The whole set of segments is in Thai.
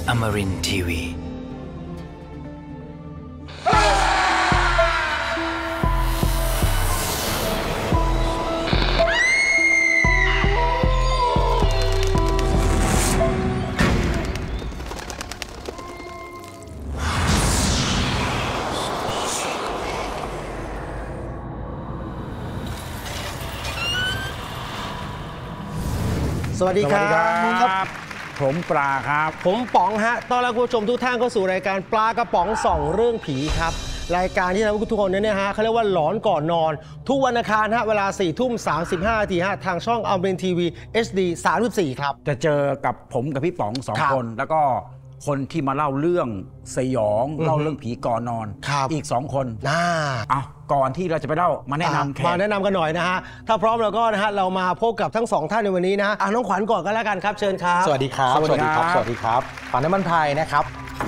Amarin Tiwi สวัสดีครับผมปลาครับผมป๋องฮะต้อนรับคุณผู้ชมทุกท่านเข้าสู่รายการปลากระป๋องส่องเรื่องผีครับรายการที่ทำให้ทุกคนเนี่ยฮะเขาเรียกว่าหลอนก่อนนอนทุกวันอังคารฮะเวลา 4:35 นาทีฮะทางช่องอมรินทร์ทีวี HD 34ครับจะเจอกับผมกับพี่ป๋อง2 คนแล้วก็คนที่มาเล่าเรื่องสยองเล่าเรื่องผีก่อนนอนอีก2 คนก่อนที่เราจะไปเล่ามาแนะนำกันหน่อยนะฮะถ้าพร้อมแล้วก็นะฮะเรามาพบกับทั้ง2ท่านในวันนี้นะน้องขวัญก่อนก็แล้วกันครับเชิญครับสวัสดีครับสวัสดีครับขวัญน้ำมันพายนะครับ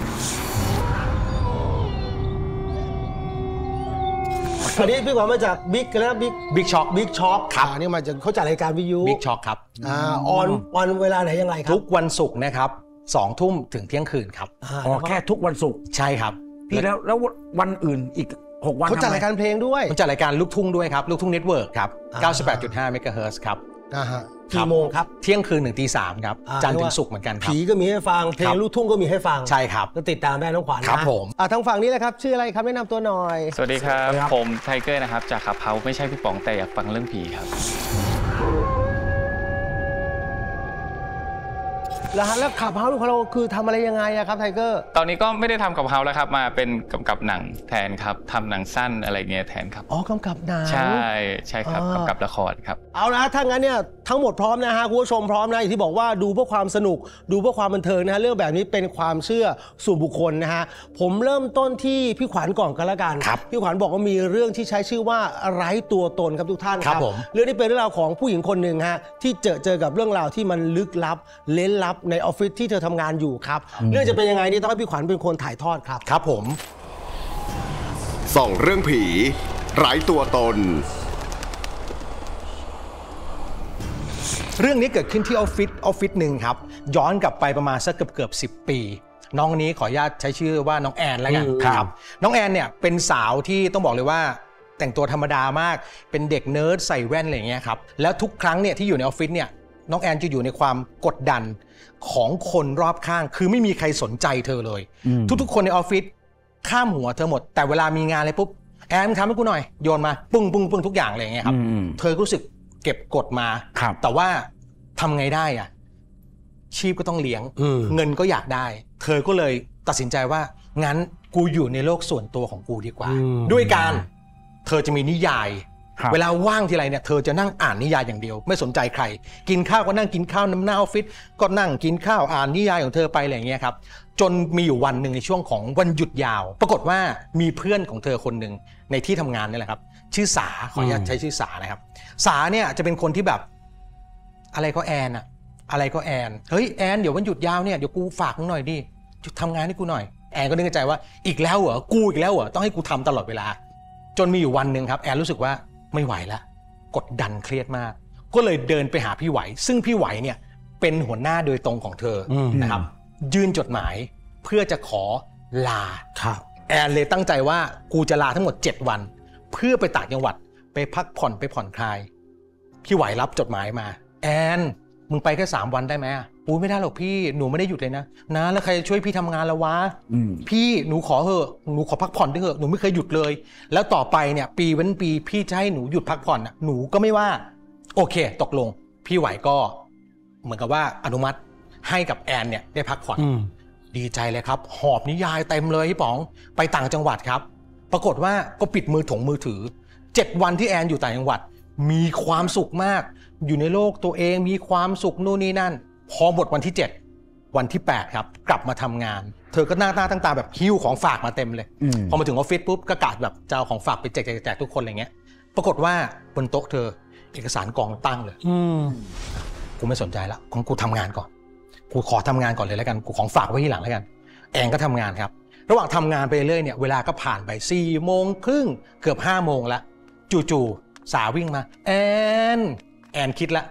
วันนี้พี่ขวัญมาจากบิ๊กช็อคครับนี่มาจากเขาจัดรายการวิทยุบิ๊กช็อคครับออนวันเวลาไหนยังไงครับทุกวันศุกร์นะครับ20 ทุ่มถึงเที่ยงคืนครับแค่ทุกวันศุกร์ใช่ครับพี่แล้ววันอื่นอีก6 วันเขาจัดรายการเพลงด้วยเขาจัดรายการลูกทุ่งด้วยครับลูกทุ่งเน็ตเวิร์กครับ 98.5 เมกะเฮิรตซ์ครับกี่โมงครับเที่ยงคืนถึงตี 3ครับจันทร์ถึงศุกร์เหมือนกันครับผีก็มีให้ฟังเพลงลูกทุ่งก็มีให้ฟังใช่ครับก็ติดตามได้น้องขวัญครับผมทางฝั่งนี้แหละครับชื่ออะไรครับแนะนำตัวหน่อยสวัสดีครับผมไทเกอร์นะครับจากขับเฮาไม่ใช่พี่ป๋องแต่อยากฟังเรื่องผีครับแล้วขับเฮาของเราคือทำอะไรยังไงครับไทเกอร์ตอนนี้ก็ไม่ได้ทำขับเฮาแล้วครับมาเป็นกำกับหนังแทนครับทำหนังสั้นอะไรเงี้ยแทนครับกำกับหนังใช่ครับกำกับละครครับเอาละถ้างั้นเนี่ยทั้งหมดพร้อมนะฮะคุณผู้ชมพร้อมนะอย่างที่บอกว่าดูเพื่อความสนุกดูเพื่อความบันเทิงนะฮะเรื่องแบบนี้เป็นความเชื่อส่วนบุคคลนะฮะผมเริ่มต้นที่พี่ขวัญก่อนกันละกันพี่ขวัญบอกว่ามีเรื่องที่ใช้ชื่อว่าไร้ตัวตนครับทุกท่านครับเรื่องนี้เป็นเรื่องราวของผู้หญิงคนหนึ่งฮะที่เจอกับเรื่องราวที่มันลึกลับเล้นลับในออฟฟิศที่เธอทำงานอยู่ครับเรื่องจะเป็นยังไงนี่ต้องให้พี่ขวัญเป็นคนถ่ายทอดครับครับผมส่องเรื่องผีไร้ตัวตนเรื่องนี้เกิดขึ้นที่ออฟฟิศหนึ่งครับย้อนกลับไปประมาณสักเกือบ10 ปีน้องนี้ขออนุญาตใช้ชื่อว่าน้องแอนแล้วกันครับน้องแอนเนี่ยเป็นสาวที่ต้องบอกเลยว่าแต่งตัวธรรมดามากเป็นเด็กเนิร์ดใส่แว่นอะไรอย่างเงี้ยครับแล้วทุกครั้งเนี่ยที่อยู่ในออฟฟิศเนี่ยน้องแอนจะอยู่ในความกดดันของคนรอบข้างคือไม่มีใครสนใจเธอเลยทุกๆคนในออฟฟิศข้ามหัวเธอหมดแต่เวลามีงานอะไรปุ๊บแอนทำให้กูหน่อยโยนมาปึ้งทุกอย่างเลยอย่างเงี้ยครับเธอรู้สึกเก็บกดมาแต่ว่าทำไงได้อะชีพก็ต้องเลี้ยงเงินก็อยากได้เธอก็เลยตัดสินใจว่างั้นกูอยู่ในโลกส่วนตัวของกูดีกว่าด้วยการเธอจะมีนิยายเวลาว่างทีไรเนี่ยเธอจะนั่งอ่านนิยายอย่างเดียวไม่สนใจใครกินข้าวก็นั่งกินข้าวน้ำหน้าออฟฟิศก็นั่งกินข้าวอ่านนิยายของเธอไปอะไรอย่างเงี้ยครับจนมีอยู่วันหนึ่งในช่วงของวันหยุดยาวปรากฏว่ามีเพื่อนของเธอคนหนึ่งในที่ทำงานนี่แหละครับชื่อสาขออนุญาตใช้ชื่อสานะครับสาเนี่ยจะเป็นคนที่แบบอะไรก็แอนอะอะไรก็แอนเฮ้ยแอนเดี๋ยววันหยุดยาวเนี่ยเดี๋ยวกูฝากมึงหน่อยดิทำงานให้กูหน่อยแอนก็นึกในใจว่าอีกแล้วเหรอกูอีกแล้วเหรอต้องให้กูทำตลอดเวลาจนมีอยู่วันหนึ่งครับแอนรู้สึกว่าไม่ไหวแล้วกดดันเครียดมากก็เลยเดินไปหาพี่ไหวซึ่งพี่ไหวเนี่ยเป็นหัวหน้าโดยตรงของเธอนะครับยื่นจดหมายเพื่อจะขอลาแอนเลยตั้งใจว่ากูจะลาทั้งหมด7 วันเพื่อไปต่างจังหวัดไปพักผ่อนไปผ่อนคลายพี่ไหวรับจดหมายมาแอนมึงไปแค่3 วันได้ไหมอุ้ยไม่ได้หรอกพี่หนูไม่ได้หยุดเลยนะแล้วใครช่วยพี่ทำงานแล้ววะพี่หนูขอเถอะหนูขอพักผ่อนด้วยเถอะหนูไม่เคยหยุดเลยแล้วต่อไปเนี่ยปีเว้นปีพี่จะให้หนูหยุดพักผ่อนหนูก็ไม่ว่าโอเคตกลงพี่ไหวก็เหมือนกับว่าอนุมัติให้กับแอนเนี่ยได้พักผ่อนดีใจเลยครับหอบนิยายเต็มเลยพี่ป๋องไปต่างจังหวัดครับปรากฏว่าก็ปิดมือถือ7 วันที่แอนอยู่ต่างจังหวัดมีความสุขมากอยู่ในโลกตัวเองมีความสุขนู่นนี่นั่นพอหมดวันที่7วันที่8ครับกลับมาทำงานเธอก็หน้าตั้งตาแบบหิ้วของฝากมาเต็มเลยพอมาถึงออฟฟิศปุ๊บก็กะแบบจะเอาของฝากไปแจกทุกคนอะไรเงี้ยปรากฏว่าบนโต๊ะเธอเอกสารกองตั้งเลยกูไม่สนใจละของกูทำงานก่อนกูขอทำงานก่อนเลยแล้วกันกูของฝากไว้ที่หลังแล้วกันแอนก็ทำงานครับระหว่างทำงานไปเรื่อยเนี่ยเวลาก็ผ่านไป4:30เกือบ5 โมงแล้วจู่ๆสาวิ่งมาแอนคิดละ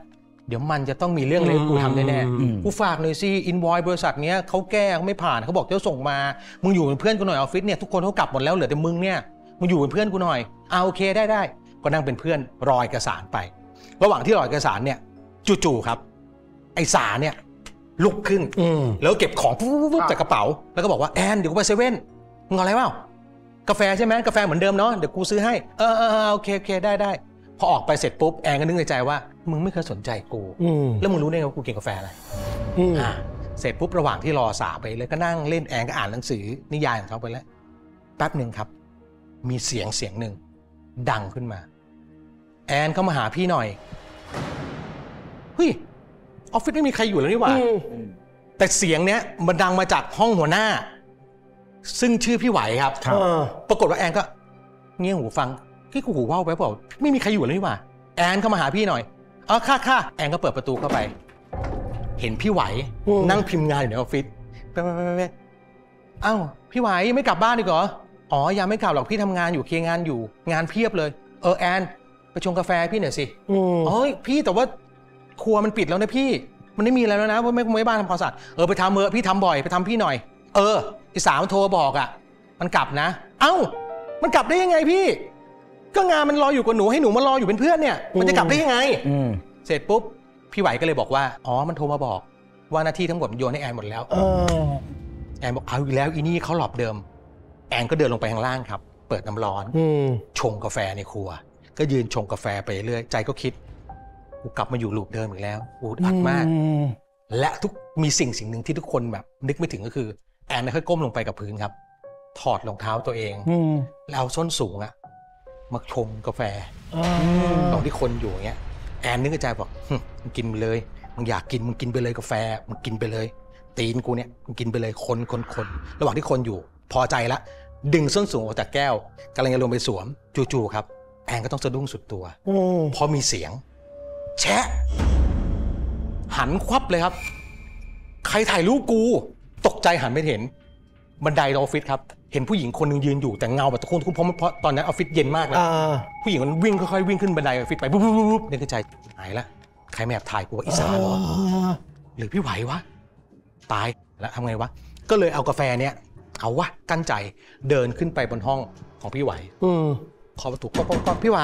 เดี๋ยวมันจะต้องมีเรื่องอะไรกูทำแน่ๆกูฝากหน่อยสิอินวอยบริษัทเนี้ยเขาแก้ไม่ผ่านเขาบอกจะส่งมามึงอยู่เป็นเพื่อนกูหน่อยออฟฟิศเนี่ยทุกคนเขากลับหมดแล้วเหลือแต่มึงเนี่ยมึงอยู่เป็นเพื่อนกูหน่อยโอเคได้ก็นั่งเป็นเพื่อนรอเอกสารไประหว่างที่รอเอกสารเนี่ยจู่ๆครับไอ้สาเนี่ยลุกขึ้นแล้วเก็บของปุ๊บจากกระเป๋าแล้วก็บอกว่าแอนเดี๋ยวกูไปเซเว่นมึงเอาอะไรเปล่ากาแฟใช่ไหมกาแฟเหมือนเดิมเนาะเดี๋ยวกูซื้อให้โอเคได้พอออกไปเสร็จปุ๊บแอนก็นึกในใจว่ามึงไม่เคยสนใจกูแล้วมึงรู้ได้ไงว่ากูกินกาแฟอะไรเสร็จปุ๊บระหว่างที่รอสาไปเลยก็นั่งเล่นแอนก็อ่านหนังสือนิยายของเขาไปแล้วแป๊บหนึ่งครับมีเสียงหนึ่งดังขึ้นมาแอนเข้ามาหาพี่หน่อยเฮ้ยออฟฟิศไม่มีใครอยู่แล้วนี่หว่าแต่เสียงเนี้ยมันดังมาจากห้องหัวหน้าซึ่งชื่อพี่ไหวครับปรากฏว่าแอนก็เงี้ยหูฟังกูหูว่าวไปเปล่าไม่มีใครอยู่เลยนี่หว่าแอนเข้ามาหาพี่หน่อยค่ะแอนก็เปิดประตูเข้าไปเห็นพี่ไหวนั่งพิมพ์งานอยู่ในออฟฟิศไปอ้าวพี่ไหวไม่กลับบ้านอีกเหรอยังไม่กลับหรอกพี่ทำงานอยู่เคลียร์งานอยู่งานเพียบเลยแอนไปชงกาแฟพี่หน่อยสิพี่แต่ว่าครัวมันปิดแล้วนะพี่มันไม่มีอะไรแล้วนะไม่บ้านทำความสะอาดไปทำพี่ทำบ่อยไปทำพี่หน่อยไอ้สาวมันโทรบอกมันกลับนะมันกลับได้ยังไงพี่ก็งานมันรออยู่กับหนูให้หนูมารออยู่เป็นเพื่อนเนี่ยมันจะกลับได้ยังไงเสร็จปุ๊บพี่ไหวก็เลยบอกว่ามันโทรมาบอกว่าหน้าที่ทั้งหมดโยนให้แอนหมดแล้วแอนบอกเอาอีกแล้วอีนี่เขาหลอบเดิมแอนก็เดินลงไปข้างล่างครับเปิดน้ำร้อนชงกาแฟในครัวก็ยืนชงกาแฟไปเรื่อยใจก็คิดกูกลับมาอยู่ลูปเดิมอีกแล้วกูอัดมากและมีสิ่งหนึ่งที่ทุกคนแบบนึกไม่ถึงก็คือแอนค่อยก้มลงไปกับพื้นครับถอดรองเท้าตัวเองแล้วเอาส้นสูงมาชงกาแฟตอนที่คนอยู่อย่างเงี้ยแอนนึกในใจบอกมึงกินไปเลยมึงอยากกินมึงกินไปเลยกาแฟมึงกินไปเลยตีนกูเนี่ยมึงกินไปเลยคนระหว่างที่คนอยู่พอใจละดึงส้นสูงออกจากแก้วกำลังจะลงไปสวมจู่ๆครับแอนก็ต้องสะดุ้งสุดตัวพอมีเสียงแชะหันควับเลยครับใครถ่ายรูปกูตกใจหันไปเห็นบันไดออฟฟิศครับเห็นผู้หญิงคนนึงยืนอยู่แต่เงาแบบตะคุ่นเพราะตอนนั้นออฟฟิศเย็นมากแล้วผู้หญิงมันวิ่งค่อยๆวิ่งขึ้นบันไดออฟฟิศไปปุ๊บนึกในใจหายละใครไม่แอบถ่ายกูว่าอีสานเหรอหรือพี่ไหววะตายแล้วทำไงวะก็เลยเอากาแฟเนี้ยเอาวะกั้นใจเดินขึ้นไปบนห้องของพี่ไหวขอประตูก็พี่ไหว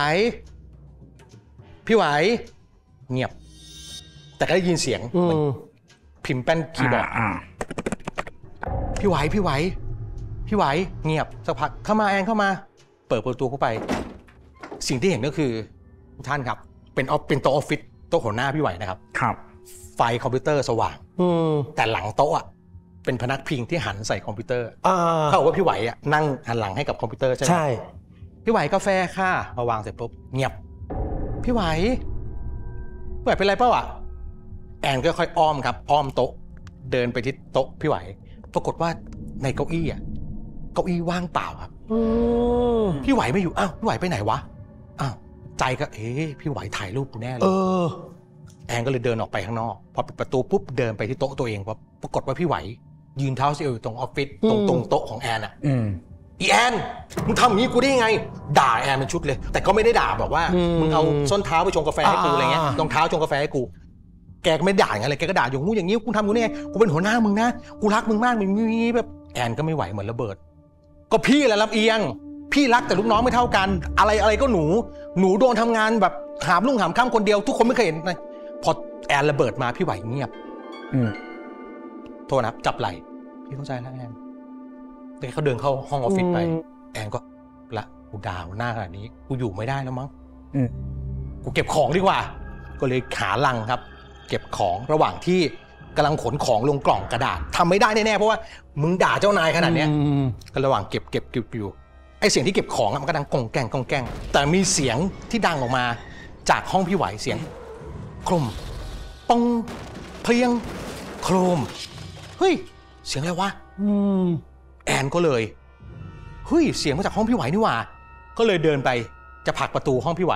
เงียบแต่ก็ได้ยินเสียงพิมพ์แป้นคีย์บอร์ดพี่ไหวเงียบสักพักเข้ามาแอนเข้ามาเปิดประตูเข้าไปสิ่งที่เห็นก็คือทุกท่านครับเป็นโต๊ะออฟฟิศโต๊ะหัวหน้าพี่ไหวนะครับไฟคอมพิวเตอร์สว่างแต่หลังโต๊ะเป็นพนักพิงที่หันใส่คอมพิวเตอร์เขาบอกว่าพี่ไหวนั่งหันหลังให้กับคอมพิวเตอร์ใช่ไหมพี่ไหวกาแฟค่ะมาวางเสร็จปุ๊บเงียบพี่ไหวเป็นไรเปล่าแอนก็ค่อยอ้อมครับอ้อมโต๊ะเดินไปที่โต๊ะพี่ไหวปรากฏว่าในเก้าอี้ว่างเปล่าครับพี่ไหวไม่อยู่พี่ไหวไปไหนวะใจก็พี่ไหวถ่ายรูปกูแน่เลยแอนก็เลยเดินออกไปข้างนอกพอปิดประตูปุ๊บเดินไปที่โต๊ะตัวเองปรากฏว่าพี่ไหวยืนเท้าเสียอยู่ตรงออฟฟิศตรงโต๊ะของแอนอีแอนมึงทำอย่างนี้กูได้ยังไงด่าแอนเป็นชุดเลยแต่ก็ไม่ได้ด่าแบบว่ามึงเอาส้นเท้าไปชงกาแฟให้กูอะไรเงี้ยรองเท้าชงกาแฟให้กูแกก็ไม่ด่าอย่างไรแกก็ด่าอย่างงู้อย่างนี้กูทำกูเนี่ยกูเป็นหัวหน้ามึงนะกูรักมึงมากมึงงี้แบบแอนก็ไม่ไหวเหมือนระเบิดก็พี่แหละลำเอียงพี่รักแต่ลูกน้องไม่เท่ากันอะไรก็หนูโดนทำงานแบบหามค่ำคนเดียวทุกคนไม่เคยเห็นนะพอแอนระเบิดมาพี่ไหวเงียบโทษนะจับไหล่พี่เข้าใจแล้วแอนแต่เขาเดินเข้าห้องออฟฟิศไปแอนก็ละกูด่าหน้าขนาดนี้กูอยู่ไม่ได้แล้วมั้งกูเก็บของดีกว่าก็เลยขาลังครับเก็บของระหว่างที่กำลังขนของลงกล่องกระดาษทำไม่ได้แน่ๆเพราะว่ามึงด่าเจ้านายขนาดนี้ก็ระหว่างเก็บอยู่ไอเสียงที่เก็บของมันก็ดังกองแกงแต่มีเสียงที่ดังออกมาจากห้องพี่ไหวเสียงโครมปองเพลียงโครมเฮ้ยเสียงอะไรวะแอนก็เลยเฮ้ยเสียงมาจากห้องพี่ไหวนี่หว่าก็เลยเดินไปจะผลักประตูห้องพี่ไหว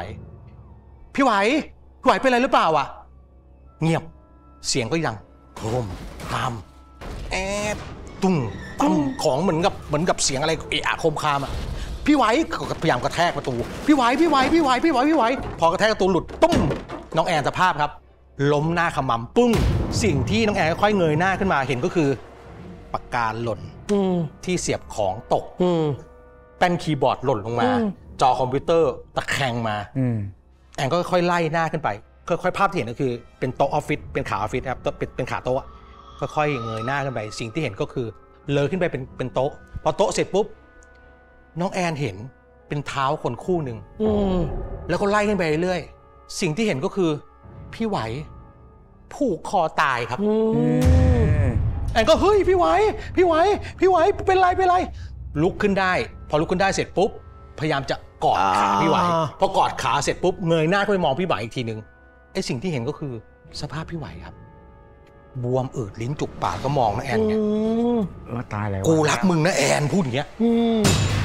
เป็นอะไรหรือเปล่าเงียบเสียงก็ยังโครมตามแอดตุ้งตั้มของเหมือนกับเสียงอะไรโคมคามพี่ไหวพยายามกระแทกประตูพี่ไหวพอกระแทกประตูหลุดตุ้มน้องแอนสภาพครับล้มหน้าขมำปึ้งสิ่งที่น้องแอนค่อยๆเงยหน้าขึ้นมาเห็นก็คือปากกาหล่นที่เสียบของตกแป้นคีย์บอร์ดหล่นลงมาจอคอมพิวเตอร์ตะแคงมาแอนก็ค่อยๆไล่หน้าขึ้นไปค่อยๆภาพที่เห็นก็คือเป็นโต๊ะออฟฟิศเป็นขาออฟฟิศครับเป็นขาโต๊ะค่อยๆเงยหน้าขึ้นไปสิ่งที่เห็นก็คือเลยขึ้นไปเป็นโต๊ะพอโต๊ะเสร็จปุ๊บน้องแอนเห็นเป็นเท้าคนคู่หนึ่งแล้วก็ไล่ขึ้นไปเรื่อยสิ่งที่เห็นก็คือพี่ไหวผูกคอตายครับแอนก็เฮ้ยพี่ไหวเป็นไรลุกขึ้นได้พอลุกขึ้นได้เสร็จปุ๊บพยายามจะกอดขาพี่ไหวพอกอดขาเสร็จปุ๊บเงยหน้าขึ้นไปมองพี่ไหวอีกทีนึงไอ้สิ่งที่เห็นก็คือสภาพพี่ไหวครับบวมอืดลิ้นจุกปากก็มองนะแอนเนี่ยตายแล้วกูรักมึงนะแอนพูดอย่างเงี้ย